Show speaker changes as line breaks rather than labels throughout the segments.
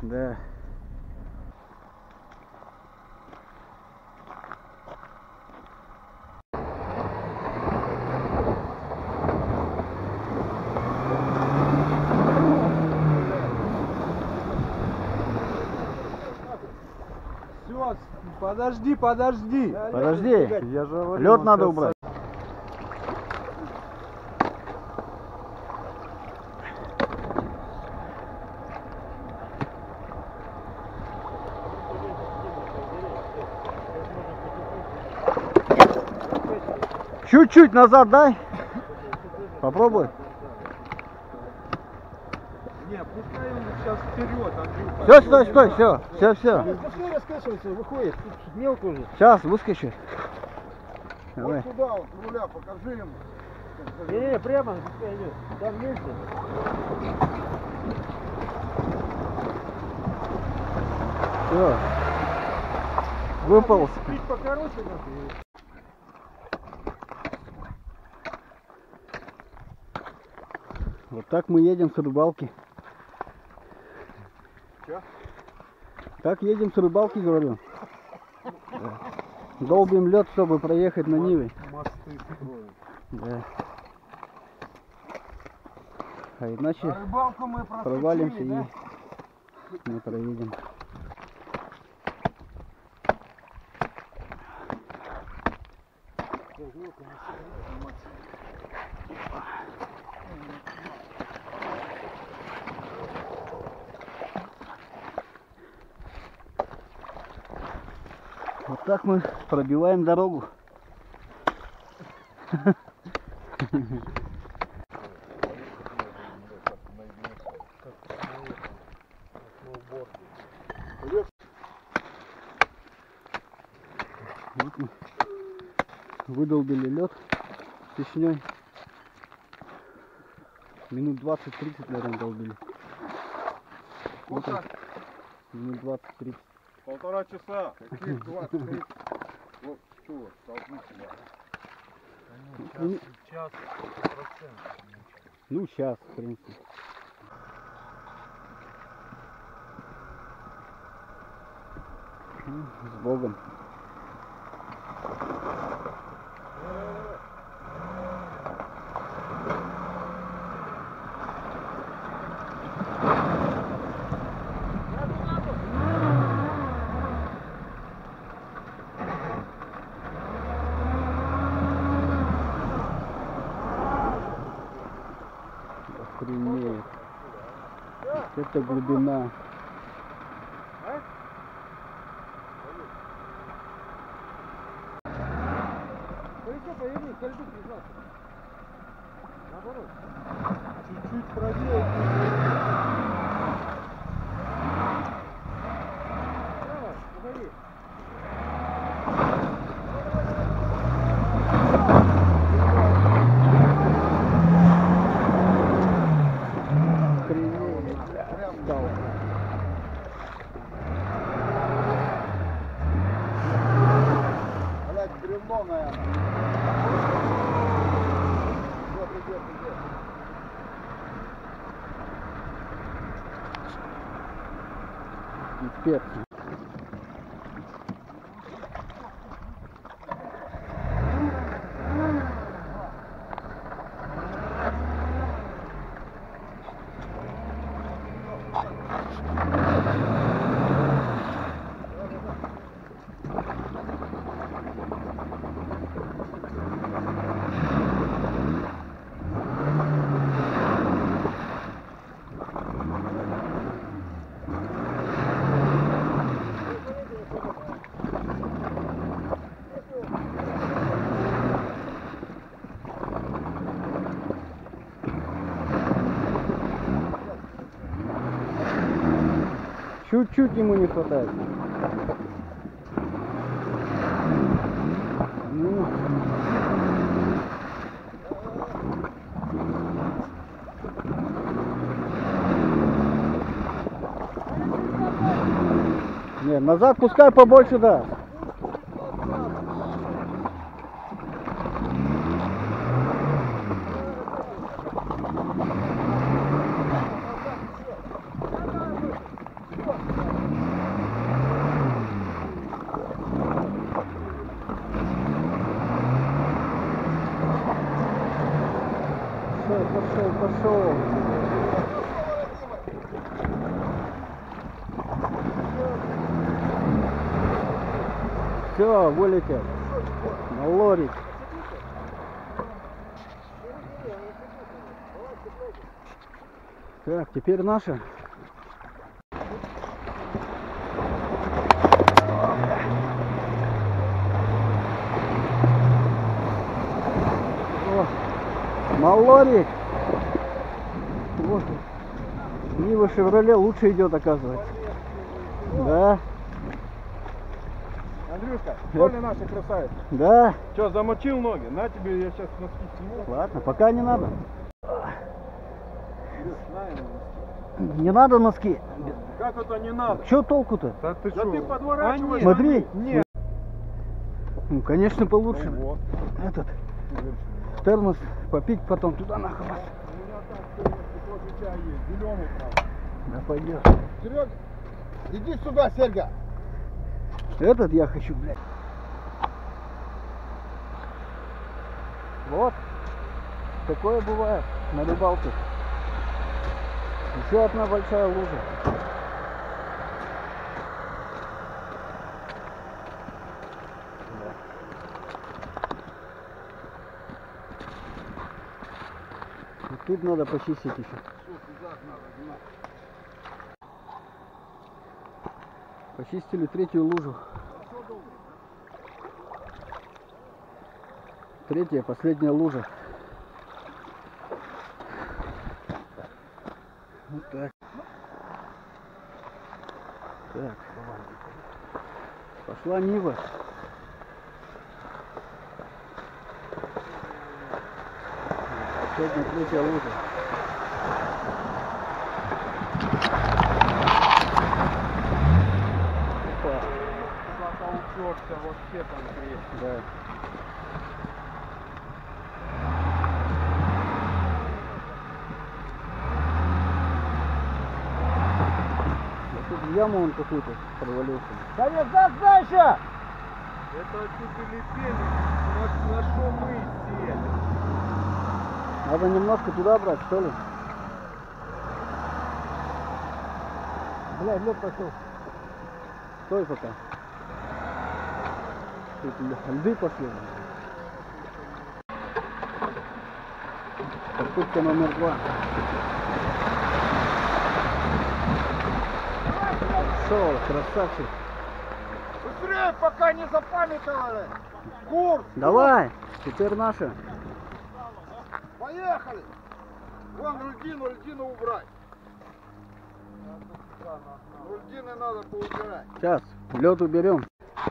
Да.
Все, подожди, подожди.
Подожди.
Я же говорю,
Лед
он
надо
сейчас
убрать. Чуть-чуть назад дай. Попробуй.
Не, пускай он сейчас вперед, Андрюха.
Все, стой, стой, все.
Пускай раскачивается, выходит, тут мелко уже.
Сейчас, выскочи. Давай.
Вот туда, вот руля, покажи ему.
Не, прямо, пускай идет. Там место.
Все. Выполз.
Чуть покороче надо.
Вот так мы едем с рыбалки.
Чё?
Так едем с рыбалки, говорю. Долбим лед, чтобы проехать на Ниве.
Мосты строим.
Да. А иначе
А рыбалку мы
провалимся
просветили, да?
и не проедем. Вот так мы пробиваем дорогу. Вот мы выдолбили лед стечней. Минут 20-30, наверное, долбили. Вот он. Минут 20-30.
Полтора часа. Каких 20-30? Вот что, толкни сюда.
Час,
Ну, сейчас, в принципе. С Богом. Охренеть. Это глубина.
Поверни, ко льду прижался. Наоборот.
чуть-чуть правее.
Давай, уходи.
Дал.
Блядь, бревно, наверное. Идет.
Пипец. Чуть-чуть ему не хватает. Ну. Не, назад пускай побольше, да. пошел. Все, вылетел. На лорик. Так, теперь наша. О, на лорик. Вот. Нива Шевроле лучше идет, оказывается. Да.
Андрюшка, Коля наша красавица.
Да.
Че, замочил ноги? На тебе, я сейчас носки сниму.
Ладно, пока не надо.
Андрюш, на ему носки.
Не надо носки.
Как это не надо?
Че толку-то?
Да ты
Да
что?
ты подворачивай.
Смотри.
Нет.
Ну, конечно, получше.
Ну, вот.
Этот термос попить, потом туда нахуй.
У меня там тоже чай есть, зеленый там.
Да пойдет.
Серега, иди сюда, Серега.
Этот я хочу, блядь. Вот. Такое бывает на рыбалке. Еще одна большая лужа. И тут надо почистить еще. Почистили третью лужу. Третья, последняя лужа. Вот так. Так. Пошла Нива. Последняя, третья лужа. Опа.
Куда-то уперся, вообще конкретно.
Да. Тут в яму он какую-то провалился.
Да не дальше!
Это отсюда лепели, на что мы сели.
Надо немножко туда брать, что ли?
Блядь, лед пошел.
Стой пока. Тут льды пошли. Попытка номер 2. Шел, красавчик.
Быстрее, пока не запамятовали. Курс.
Давай, теперь наша.
Поехали. Вон льдину убрать. Льдины надо поубирать.
Сейчас, лед уберем.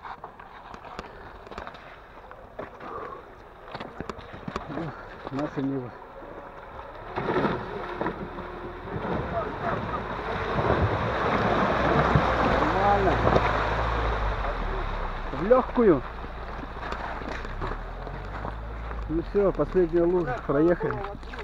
Наша Нива. Нормально. В легкую. Ну все, последняя лужа, проехали.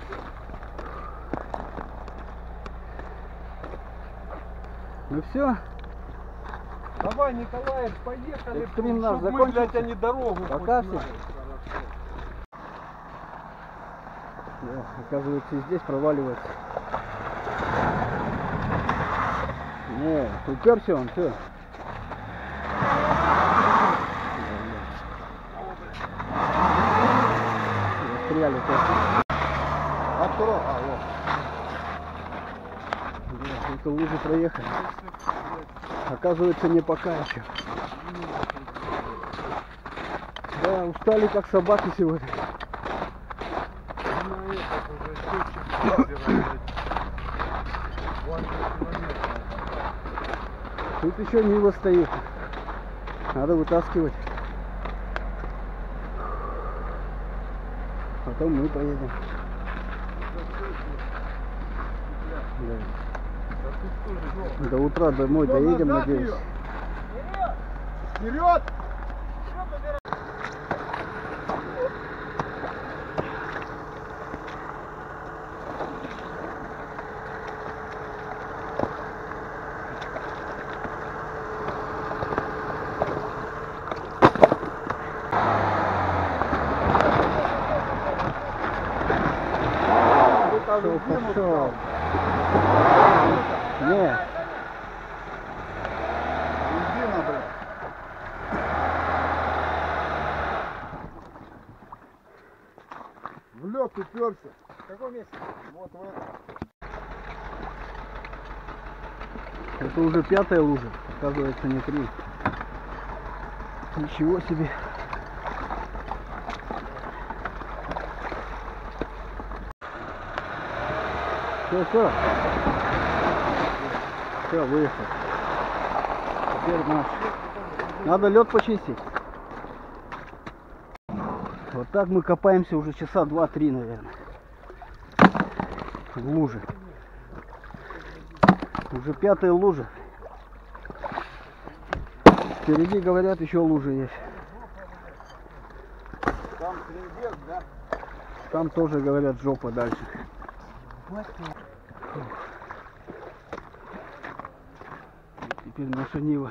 Ну все,
Давай, Николаев, поехали.
Экстрим наш
Чтоб мы,
закончился.
блядь, они дорогу
Пока
хоть
всем.
знали.
да, оказывается, и здесь проваливается. Не, уперся он, все. Застряли тоже.
Открой. А, вот.
Да, только лужи проехали. Оказывается, не пока еще. Да, устали как собаки сегодня.
На этот уже счетчик озера, блядь. 20 километров.
Тут еще Нива стоит. Надо вытаскивать. Потом мы поедем. Да. До утра домой доедем, надеюсь.
Вперед!
Пошел,
резину
пошел.
стал.
Не,
Резина, блядь. В лед уперся.
В каком месте?
Вот в этом.
это уже 5-я лужа. Оказывается, не 3. Ничего себе. Все. Все, выехал. Теперь наш. Надо лед почистить. Вот так мы копаемся уже часа 2-3, наверное. В луже. Уже 5-я лужа. Впереди, говорят, еще лужи есть.
Там свиндец, да?
Там тоже, говорят, жопа дальше. Теперь наша Нива.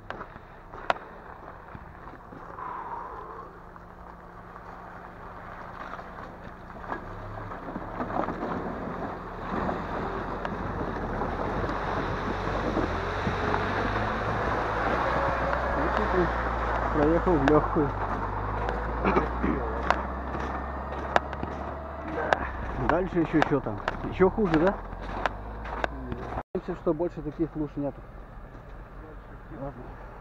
Проехал в легкую. Дальше еще что там? Еще хуже, да? Надеемся, что больше таких луж нету. Ладно.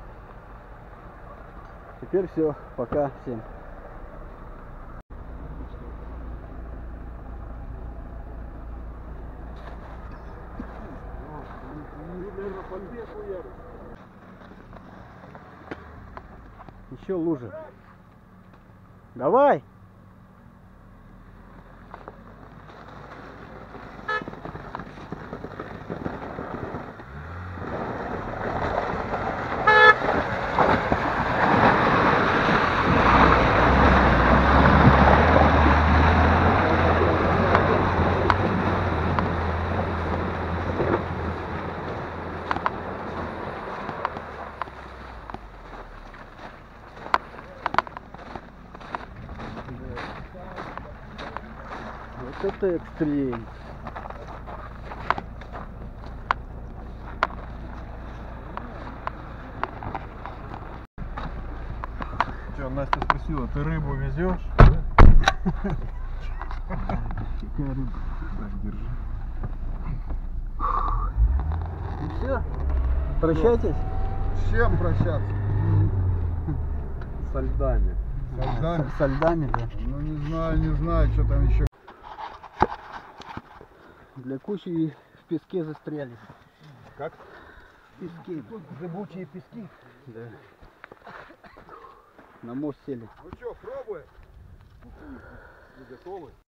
Теперь все. Пока всем. Еще лужи. Давай! Вот это экстрим.
Че, Настя спросила, ты рыбу везешь?
Какая рыба.
Так, держи.
Ну все. Прощайтесь.
С чем прощаться?
Со льдами.
Со льдами?
Со льдами, да.
Ну не знаю, что там еще.
Для кучи в песке застряли.
Как?
В песке.
Зыбучие пески.
Да. На мост сели.
Ну что, пробуем? Вы готовы?